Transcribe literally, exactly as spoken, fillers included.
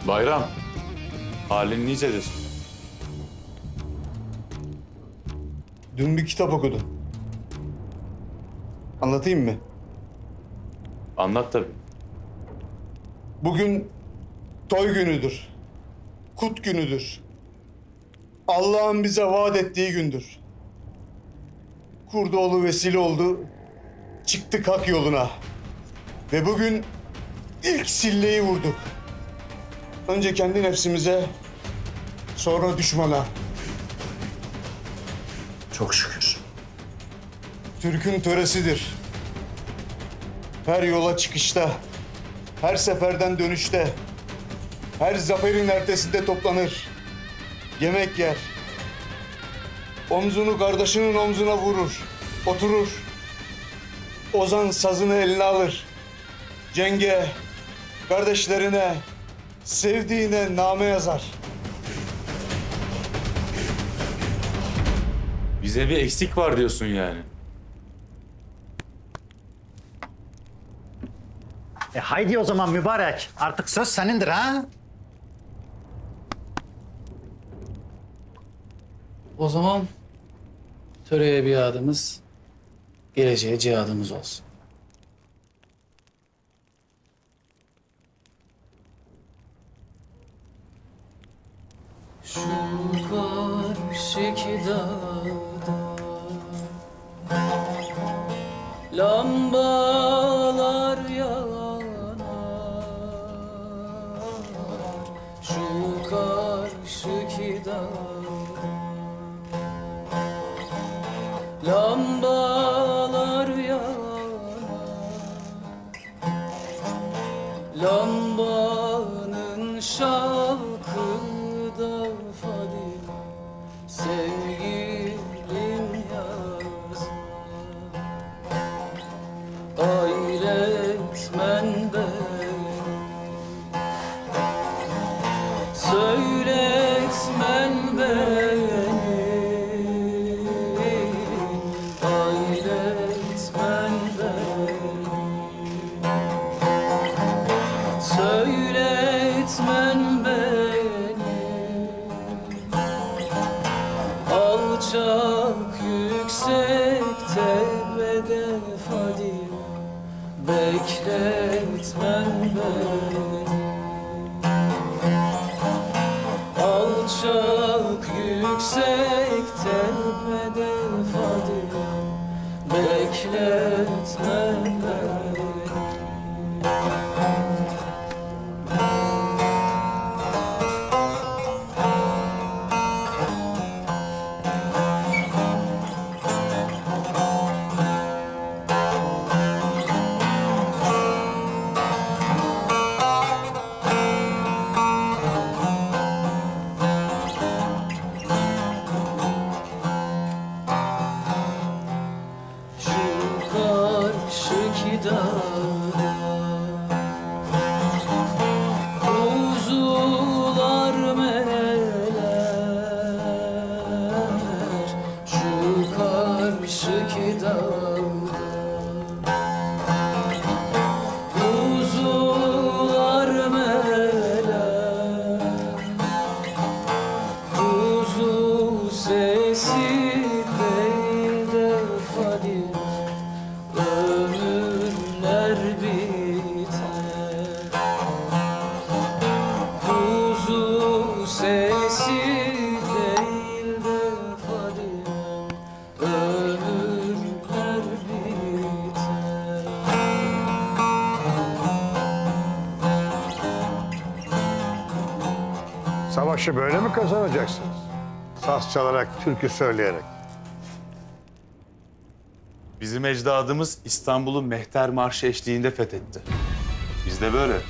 Bayram, halin nicedir? Dün bir kitap okudum. Anlatayım mı? Anlat tabii. Bugün toy günüdür. Kut günüdür. Allah'ın bize vaat ettiği gündür. Kurdoğlu vesile oldu. Çıktık hak yoluna. Ve bugün ilk silleyi vurduk. Önce kendi nefsimize, sonra düşmana. Çok şükür. Türk'ün töresidir. Her yola çıkışta, her seferden dönüşte, her zaferin ertesinde toplanır. Yemek yer. Omzunu kardeşinin omzuna vurur. Oturur. Ozan sazını eline alır. Cenge, kardeşlerine, sevdiğine name yazar. Bize bir eksik var diyorsun yani. E haydi o zaman mübarek. Artık söz senindir ha? O zaman töreye bir adımız, geleceğe cihadımız olsun. Şu karşıki dağda lambalar yanar. Şu karşıki dağda lambalar yanar. Lambanın şarkıda Fadime sevgilim yazar. Ailetmen beni, söyletmen beni. Ailetmen beni, söyletmen beni. Alçak yüksekte tepede Fadime bekletmen beni. Alçak yüksek tepede Fadime bekletmen beni. Şu karşıki dağda kuzular meler. Şu karşıki dağda kuzular meler. Kuzu sesi değil de Fadime ömürler biter. Kuzu sesi değil de Fadime ömürler biter. Savaşı böyle mi kazanacaksınız? Saz çalarak, türkü söyleyerek. Bizim ecdadımız İstanbul'u Mehter Marşı eşliğinde fethetti. Biz de böyle